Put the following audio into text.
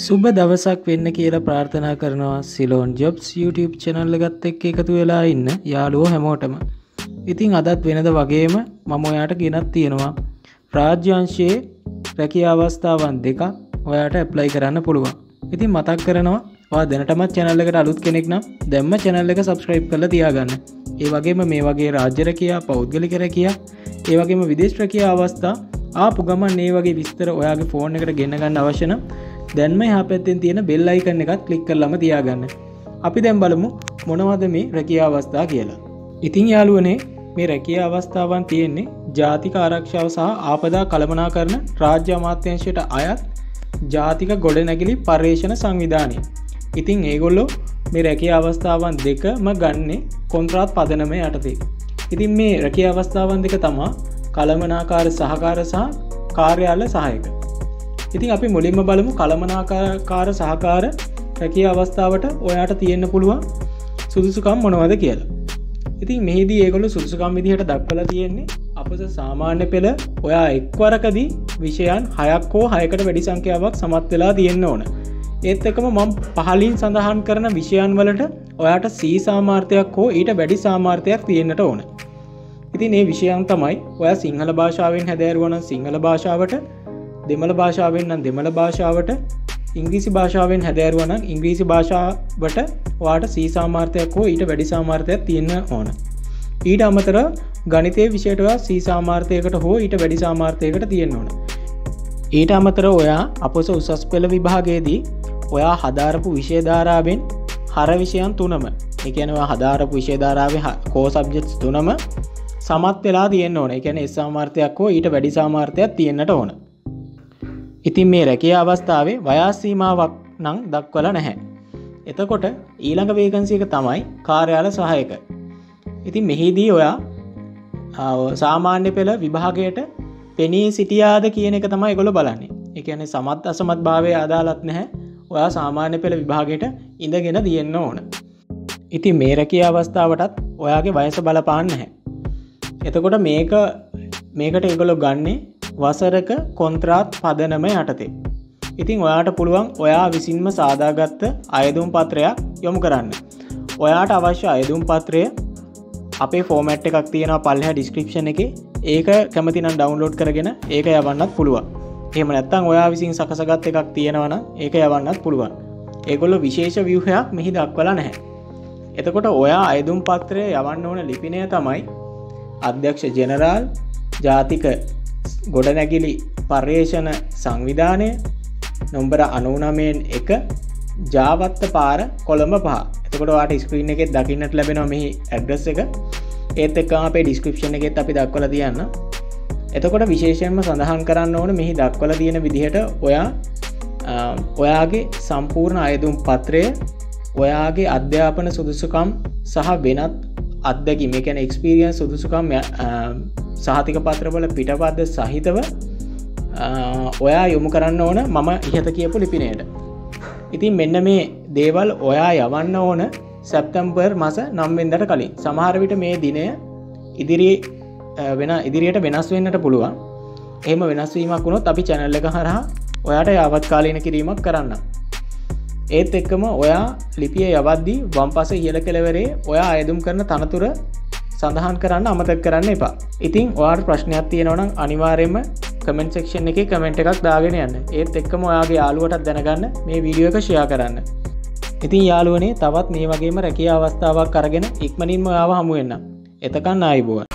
සුබ දවසක් වෙන්න කියලා ප්‍රාර්ථනා කරනවා සිලෝන් ජොබ්ස් YouTube channel එකත් එක්ක එකතු වෙලා ඉන්න යාළුවෝ හැමෝටම. ඉතින් අදත් වෙනද වගේම මම ඔයාට ගෙනත් තියෙනවා රාජ්‍ය අංශයේ රැකියා අවස්ථාවන් දෙකක් ඔයාට ඇප්ලයි කරන්න පුළුවන්. ඉතින් මතක් කරනවා ඔයා දැනටමත් channel එකට අලුත් කෙනෙක් නම් දැම්ම channel එක subscribe කරලා තියාගන්න. ඒ වගේම මේ වගේ රාජ්‍ය රැකියා, පෞද්ගලික රැකියා, ඒ වගේම විදේශ රැකියා අවස්ථා ආපු ගමන් මේ වගේ විස්තර ඔයාගේ ෆෝන් එකට ගෙන්න ගන්න අවශ්‍ය නම් දැන්ම එහා පැත්තෙන් තියෙන බෙල් අයිකන් එකත් ක්ලික් කරලාම තියාගන්න. අපි දැන් බලමු මොනවද මේ රැකියා අවස්ථා කියලා. ඉතින් යාළුවනේ මේ රැකියා අවස්ථාවන් තියෙන්නේ ජාතික ආරක්ෂාව සහ ආපදා කළමනාකරණ රාජ්‍ය අමාත්‍යාංශයට අයත් ජාතික ගොඩනැගිලි පර්යේෂණ සංවිධානය. ඉතින් ඒගොල්ලෝ මේ රැකියා අවස්ථාවන් දෙකම ගන්නේ කොන්ත්‍රාත් පදනම යටතේ. ඉතින් මේ රැකියා අවස්ථාවන් දෙක තමයි කළමනාකාර සහකාර සහ කාර්යාල සහායක. ඉතින් අපි මුලින්ම බලමු කළමනාකාර සහකාර රැකියා අවස්ථාවට ඔයාට තියෙන්න පුළුවන් සුදුසුකම් මොනවද කියලා. ඉතින් මෙහිදී ඒගොල්ලෝ සුදුසුකම් විදිහට දක්වලා තියෙන්නේ අපස සාමාන්‍ය පෙළ ඔයා එක්වරකදී විෂයන් 6ක් හෝ 6කට වැඩි සංඛ්‍යාවක් සමත් වෙලා තියෙන්න ඕන. ඒත් එක්කම මම පහලින් සඳහන් කරන විෂයන් වලට ඔයාට C සාමාර්ථයක් හෝ ඊට වැඩි සාමාර්ථයක් තියෙන්නට ඕන. ඉතින් මේ විෂයන් තමයි ඔයා සිංහල භාෂාවෙන් හැදෑරුවා නම් සිංහල භාෂාවට, දෙමළ භාෂාවෙන් නම් දෙමළ භාෂාවට, ඉංග්‍රීසි භාෂාවෙන් හැදෑරුවා නම් ඉංග්‍රීසි භාෂාවට ඔයාට C සාමාර්ථයක් හෝ ඊට වැඩි සාමාර්ථයක් තියෙන්න ඕන. ඊට අමතරව ගණිතයේ විෂයට ඔයා C සාමාර්ථයකට හෝ ඊට වැඩි සාමාර්ථයකට තියෙන්න ඕන. ඊට අමතරව ඔයා අපොස උසස් පෙළ විභාගයේදී ඔයා හදාරපු විෂය ධාරාවෙන් හර විෂයන් 3ම, ඒ කියන්නේ ඔයා හදාරපු විෂය ධාරාවේ කෝ සබ්ජෙක්ට්ස් 3ම සමත් වෙලා තියෙන්න ඕන. ඒ කියන්නේ S සාමාර්ථයක් හෝ ඊට වැඩි සාමාර්ථයක් තියෙන්නට ඕන. ඉතින් මේ රැකියා අවස්ථාවේ වයස් සීමාවක් නම් දක්වලා නැහැ. එතකොට ඊළඟ වේකන්සි එක තමයි කාර්යාල සහායක. ඉතින් මෙහිදී ඔයා සාමාන්‍ය පෙළ විභාගයට පෙනී සිටියාද කියන එක තමයි ඒගොල්ලෝ බලන්නේ. ඒ කියන්නේ සමත් අසමත් භාවයේ අදාළත් නැහැ. ඔයා සාමාන්‍ය පෙළ විභාගයට ඉඳගෙන තියෙන්න ඕන. ඉතින් මේ රැකියා අවස්ථාවටත් ඔයාගේ වයස බලපාන්නේ නැහැ. එතකොට මේකට ඒගොල්ලෝ ගන්නේ වසරක කොන්ත්‍රාත් පදනම යටතේ. ඉතින් ඔයාට පුළුවන් ඔයා විසින්ම සාදාගත්ත අයදුම් පත්‍රයක් යොමු කරන්න. ඔයාට අවශ්‍ය අයදුම් පත්‍රය අපේ ෆෝමැට් එකක් තියෙනවා පල්ලෙහා ඩිස්ක්‍රිප්ෂන් එකේ. ඒක කැමති නම් ඩවුන්ලෝඩ් කරගෙන ඒක යවන්නත් පුළුවන්. එහෙම නැත්නම් ඔයා විසින් සකසගත් එකක් තියෙනවා නම් ඒක යවන්නත් පුළුවන්. ඒගොල්ලෝ විශේෂ ව්‍යුහයක් මෙහි දක්වලා නැහැ. එතකොට ඔයා අයදුම් පත්‍රය යවන්න ඕන ලිපිනය තමයි අධ්‍යක්ෂ ජෙනරාල් ජාතික ගොඩනැගිලි පර්යේෂණ සංවිධානය නොම්බර 99 ජාවත්ත පාර කොළඹ 5. එතකොට ඔයාට ස්ක්‍රීන් එකේ දකින්නට ලැබෙනවා මෙහි ඇඩ්‍රස් එක. ඒත් එක්කම අපේ ඩිස්ක්‍රිප්ෂන් එකේත් අපි දක්වලා තියන්න. එතකොට විශේෂයෙන්ම සඳහන් කරන්න ඕන මෙහි දක්වලා තියෙන විදිහට ඔයාගේ සම්පූර්ණ අයදුම් පත්‍රය, ඔයාගේ අධ්‍යාපන සුදුසුකම් සහ වෙනත් අත්දැකීම්, ඒ කියන්නේ එක්ස්පීරියන්ස් සුදුසුකම් සහතික පත්‍රවල පිටපත් සහිතව ඔයා යොමු කරන්න ඕන මම ඉහත කියපු ලිපිනයට. ඉතින් මෙන්න මේ දේවල් ඔයා යවන්න ඕන සැප්තැම්බර් මාස 9 වෙනිදාට කලින්. සමහර විට මේ දිනය ඉදිරියට වෙනස් වෙන්නට පුළුවන්. එහෙම වෙනස් වීමක් වුණොත් අපි channel එක හරහා ඔයාට යාවත්කාලීන කිරීමක් කරන්න. ඒත් එක්කම ඔයා ලිපිය යවද්දී වම් පස ඉහළ කෙළවරේ ඔයා අයදුම් කරන තනතුර සඳහන් කරන්න අමතක කරන්න එපා. ඉතින් ඔයාට ප්‍රශ්නයක් තියෙනවා නම් අනිවාර්යයෙන්ම කමෙන්ට් සෙක්ෂන් එකේ කමෙන්ට් එකක් දාගෙන යන්න. ඒත් එක්කම ඔයාගේ යාළුවටත් දැනගන්න මේ වීඩියෝ එක ෂෙයා කරන්න. ඉතින් යාළුවනේ තවත් මේ වගේම රැකියා අවස්ථාවක් අරගෙන ඉක්මනින්ම ඔයාව හමු වෙන්න. එතකන් ආයුබෝවන්.